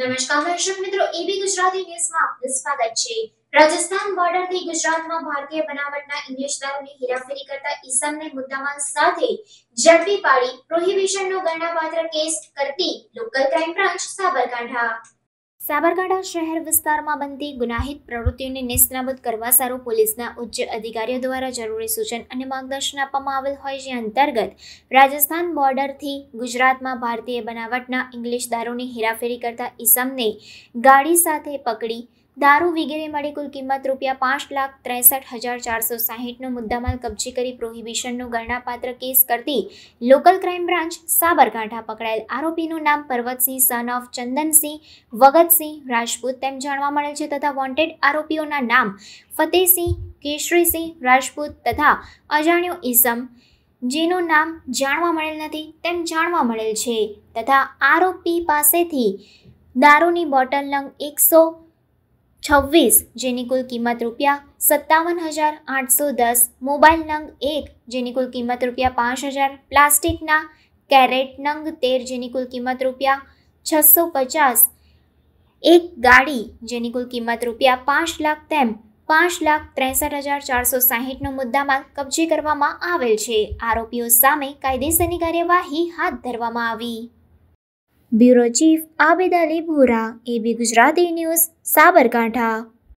નમસ્કાર દર્શક મિત્રો, એબી ગુજરાતી ન્યૂઝમાં આપનું સ્વાગત છે। રાજસ્થાન બોર્ડરથી ગુજરાતમાં ભારતીય બનાવટના ઇંગ્લિશ દારૂની હેરાફેરી કરતા ઈસમને મુદ્દામાલ સાથે ઝડપી પાડી પ્રોહિબિશનનો ગણનાપાત્ર કેસ કરતી લોકલ ક્રાઇમ બ્રાન્ચ સાબરકાંઠા શહેર વિસ્તારમાં બનતી ગુનાહિત પ્રવૃત્તિઓને નેસ્તનાબૂદ કરવા સારું પોલીસના ઉચ્ચ અધિકારીઓ દ્વારા જરૂરી સૂચન અને માર્ગદર્શન આપવામાં આવેલ હોય, જે અંતર્ગત રાજસ્થાન બોર્ડરથી ગુજરાતમાં ભારતીય બનાવટના ઇંગ્લિશ દારૂની હેરાફેરી કરતા ઈસમને ગાડી સાથે પકડી દારૂ વગેરે મળી કુલ કિંમત ₹5,63,460નો મુદ્દામાલ કબજે કરી પ્રોહિબિશનનો ગણનાપાત્ર કેસ કરતી લોકલ ક્રાઇમ બ્રાન્ચ સાબરકાંઠા પકડાયેલ આરોપીનું નામ પરવતસિંહ સન ઓફ ચંદનસિંહ વગતસિંહ રાજપૂત તેમ જાણવા મળેલ છે તથા વોન્ટેડ આરોપીઓના નામ ફતેહસિંહ કેશરીસિંહ રાજપૂત તથા અજાણ્યો ઈસમ જેનું નામ જાણવા મળેલ નથી તેમ જાણવા મળેલ છે તથા આરોપી પાસેથી દારૂની બોટલ નંગ 126 જેની કુલ કિંમત ₹57,810, મોબાઈલ નંગ 1 જેની કુલ કિંમત ₹5,000, પ્લાસ્ટિકના કેરેટ નંગ 13 જેની કુલ કિંમત ₹650, એક ગાડી જેની કુલ કિંમત ₹5 લાખ તેમ 5,63,460નો મુદ્દામાલ કબજે કરવામાં આવેલ છે। આરોપીઓ સામે કાયદેસરની કાર્યવાહી હાથ ધરવામાં આવી। બ્યુરો ચીફ આબિદ અલી ભૂરા, એબી ગુજરાતી ન્યૂઝ, સાબરકાંઠા।